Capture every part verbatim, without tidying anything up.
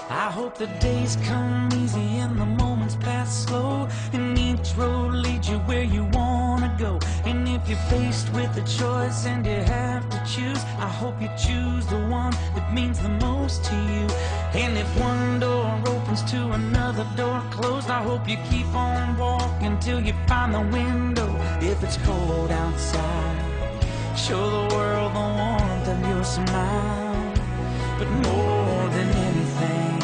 I hope the days come easy and the moments pass slow, and each road leads you where you wanna go. And if you're faced with a choice and you have to choose, I hope you choose the one that means the most to you. And if one door opens to another door closed, I hope you keep on walking till you find the window. If it's cold outside, show the world the warmth of your smile. But more than anything,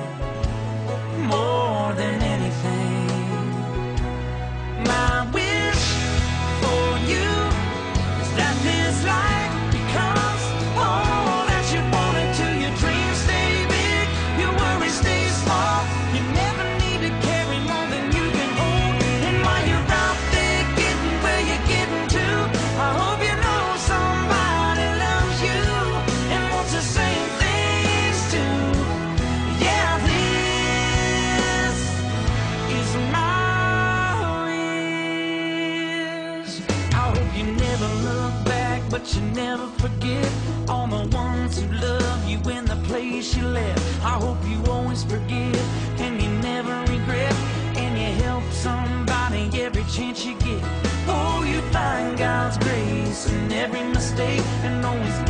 more than anything, my wish for you is that this life becomes all that you want it to. Your dreams stay big, your worries stay small. You never need to carry more than you can hold. And while you're out there getting where you're getting to, I hope you know somebody loves you and wants the same things too. Yeah, this is my wish. I hope you never look back, but you never forget all the ones who love you in the place you left. I hope you always forgive and you never regret, and you help somebody every chance you get. Oh, you find God's grace in every mistake and always